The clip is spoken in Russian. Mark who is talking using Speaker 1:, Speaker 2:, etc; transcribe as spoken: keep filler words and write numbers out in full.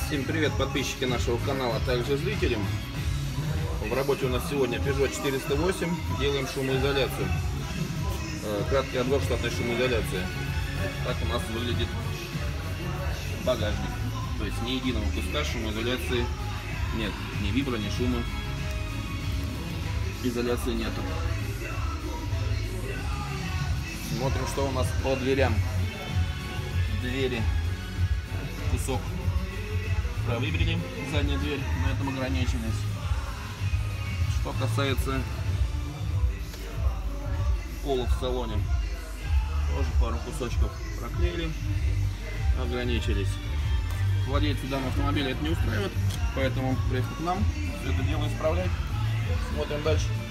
Speaker 1: Всем привет, подписчики нашего канала, а также зрителям. В работе у нас сегодня Peugeot четыреста восемь. Делаем шумоизоляцию. Краткий обзор штатной шумоизоляции. Так у нас выглядит багажник. То есть ни единого куска шумоизоляции нет. Ни вибро, ни шума. Изоляции нету. Смотрим, что у нас по дверям. Двери. Кусок провыбрали, задняя дверь, на этом ограничились. Что касается пола в салоне, тоже пару кусочков проклеили, ограничились. Владельцы данного автомобиля это не устраивает, поэтому приехали к нам, все это дело исправлять. Смотрим дальше.